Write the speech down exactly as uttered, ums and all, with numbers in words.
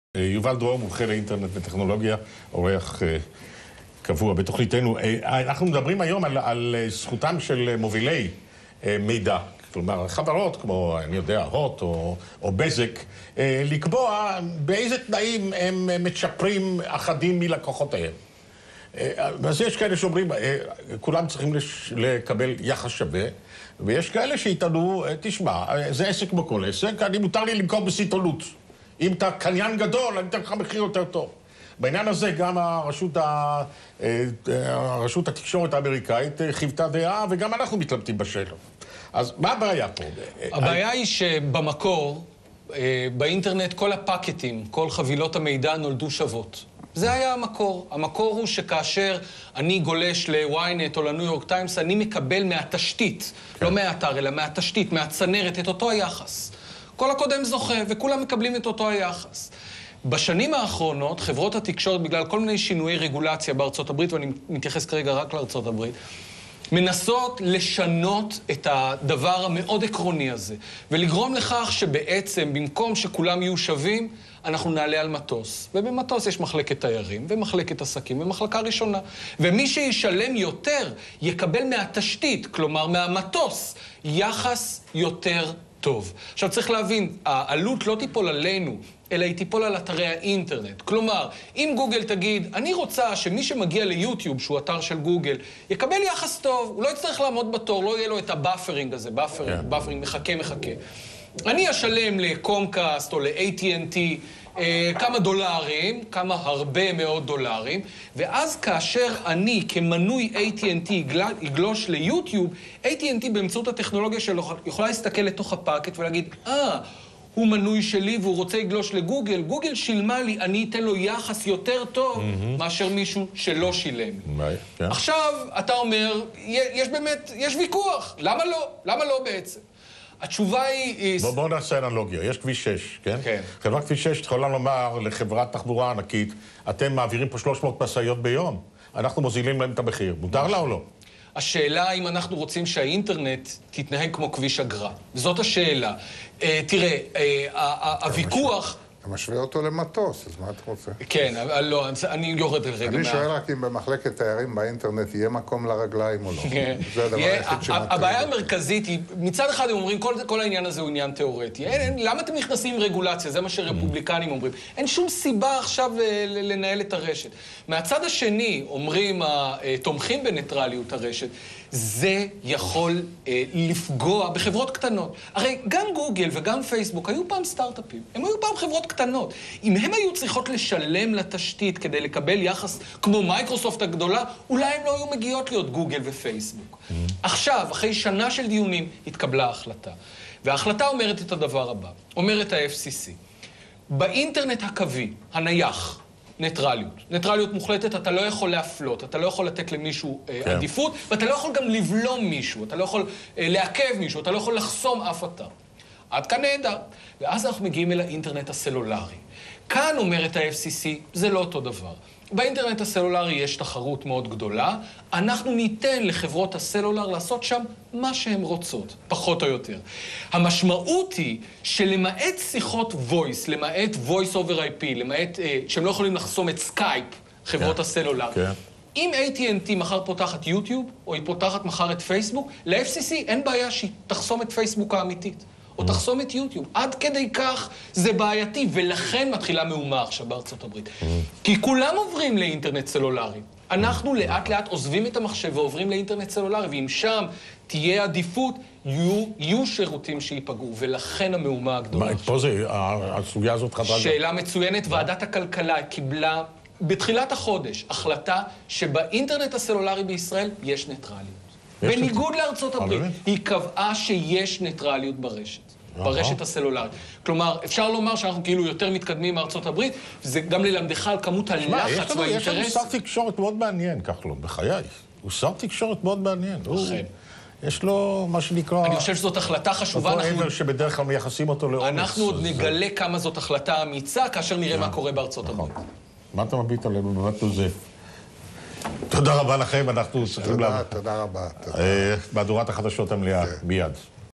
יובל דרור, מומחה לאינטרנט וטכנולוגיה, אורח קבוע בתוכניתנו. אנחנו מדברים היום על, על זכותם של מובילי מידע, כלומר חברות כמו, אני יודע, הוט או, או בזק, לקבוע באיזה תנאים הם מצ'פרים אחדים מלקוחותיהם. אז יש כאלה שאומרים, כולם צריכים לקבל יחס שווה, ויש כאלה שיתנו, תשמע, זה עסק כמו כל עסק, אני מותר לי למכור בסיטונות. אם אתה קניין גדול, אני אתן לך מחיר יותר טוב. בעניין הזה גם הרשות, ה... הרשות התקשורת האמריקאית חיוותה דעה, וגם אנחנו מתלבטים בשאלה. אז מה הבעיה פה? הבעיה היא שבמקור, באינטרנט, כל הפקטים, כל חבילות המידע נולדו שוות. זה היה המקור. המקור הוא שכאשר אני גולש ל-וויינט או לניו יורק טיימס, אני מקבל מהתשתית, כן. לא מהאתר, אלא מהתשתית, מהצנרת, את אותו היחס. כל הקודם זוכה, וכולם מקבלים את אותו היחס. בשנים האחרונות, חברות התקשורת, בגלל כל מיני שינויי רגולציה בארצות הברית, ואני מתייחס כרגע רק לארצות הברית, מנסות לשנות את הדבר המאוד עקרוני הזה, ולגרום לכך שבעצם, במקום שכולם יהיו שווים, אנחנו נעלה על מטוס. ובמטוס יש מחלקת תיירים, ומחלקת עסקים, ומחלקה ראשונה. ומי שישלם יותר, יקבל מהתשתית, כלומר מהמטוס, יחס יותר טוב. עכשיו צריך להבין, העלות לא תיפול עלינו, אלא היא תיפול על אתרי האינטרנט. כלומר, אם גוגל תגיד, אני רוצה שמי שמגיע ליוטיוב, שהוא אתר של גוגל, יקבל יחס טוב, הוא לא יצטרך לעמוד בתור, לא יהיה לו את הבאפרינג הזה, באפרינג, באפרינג, מחכה, מחכה. אני אשלם לקומקאסט או ל-איי טי אנד טי אה, כמה דולרים, כמה הרבה מאוד דולרים, ואז כאשר אני כמנוי איי טי אנד טי יגלוש ליוטיוב, איי טי אנד טי באמצעות הטכנולוגיה שלו יכולה להסתכל לתוך הפאקט ולהגיד, אה, הוא מנוי שלי והוא רוצה לגלוש לגוגל, גוגל שילמה לי, אני אתן לו יחס יותר טוב mm-hmm. מאשר מישהו שלא שילם. Right, yeah. עכשיו, אתה אומר, יש באמת, יש ויכוח, למה לא? למה לא בעצם? התשובה היא... בוא, בוא נעשה אנלוגיה, יש כביש שש, כן? כן. חברת כביש שש יכולה לומר לחברת תחבורה ענקית, אתם מעבירים פה שלוש מאות משאיות ביום, אנחנו מוזילים להם את המחיר, מותר לה או לא? השאלה אם אנחנו רוצים שהאינטרנט תתנהג כמו כביש אגרה. זאת השאלה. אה, תראה, אה, הוויכוח... אתה משווה אותו למטוס, אז מה אתה רוצה? כן, לא, אני יורד על רגע מה... אני שואל רק אם במחלקת תיירים באינטרנט יהיה מקום לרגליים או לא. זה הדבר היחיד שמטריד. הבעיה המרכזית היא, מצד אחד הם אומרים, כל העניין הזה הוא עניין תיאורטי. למה אתם נכנסים עם רגולציה? זה מה שרפובליקנים אומרים. אין שום סיבה עכשיו לנהל את הרשת. מהצד השני, אומרים התומכים בניטרליות הרשת, זה יכול אה, לפגוע בחברות קטנות. הרי גם גוגל וגם פייסבוק היו פעם סטארט-אפים. הם היו פעם חברות קטנות. אם הם היו צריכות לשלם לתשתית כדי לקבל יחס כמו מייקרוסופט הגדולה, אולי הם לא היו מגיעות להיות גוגל ופייסבוק. Mm-hmm. עכשיו, אחרי שנה של דיונים, התקבלה ההחלטה. וההחלטה אומרת את הדבר הבא. אומרת ה-אף סי סי. באינטרנט הקווי, הנייח, ניטרליות. ניטרליות מוחלטת, אתה לא יכול להפלות, אתה לא יכול לתת למישהו כן. עדיפות, ואתה לא יכול גם לבלום מישהו, אתה לא יכול לעכב מישהו, אתה לא יכול לחסום אף אתר. עד כאן נהדר. ואז אנחנו מגיעים אל האינטרנט הסלולרי. כאן אומרת ה-אף סי סי, זה לא אותו דבר. באינטרנט הסלולרי יש תחרות מאוד גדולה, אנחנו ניתן לחברות הסלולר לעשות שם מה שהן רוצות, פחות או יותר. המשמעות היא שלמעט שיחות voice, למעט voice over איי פי, למעט אה, שהם לא יכולים לחסום את סקייפ, חברות yeah. הסלולר, yeah. אם איי טי אנד טי מחר פותחת יוטיוב, או היא פותחת מחר את פייסבוק, ל-אף סי סי אין בעיה שהיא תחסום את פייסבוק האמיתית. או תחסום את יוטיוב. עד כדי כך זה בעייתי, ולכן מתחילה מהומה עכשיו בארצות הברית. כי כולם עוברים לאינטרנט סלולרי. אנחנו לאט לאט עוזבים את המחשב ועוברים לאינטרנט סלולרי, ואם שם תהיה עדיפות, יהיו, יהיו שירותים שיפגעו, ולכן המהומה הגדולה. מה, פה זה, הסוגיה הזאת חדרה? שאלה מצוינת, ועדת הכלכלה קיבלה בתחילת החודש החלטה שבאינטרנט הסלולרי בישראל יש ניטרליות. בניגוד לארצות הברית, היא קבעה שיש ניטרליות ברשת, ברשת הסלולרית. כלומר, אפשר לומר שאנחנו כאילו יותר מתקדמים מארצות הברית, וזה גם ללמדך על כמות הלחץ והאינטרס. יש לנו שר תקשורת מאוד מעניין, כחלון, בחיי. הוא שר תקשורת מאוד מעניין. אכן. יש לו מה שנקרא... אני חושב שזאת החלטה חשובה. אותו עבר שבדרך כלל מייחסים אותו לאומץ. אנחנו עוד נגלה כמה זאת החלטה אמיצה, כאשר נראה מה קורה בארצות הברית. מה אתה מביט עלינו בבת נוזף? תודה רבה לכם, אנחנו צריכים... תודה, תודה רבה. מהדורת החדשות המלאה, מיד.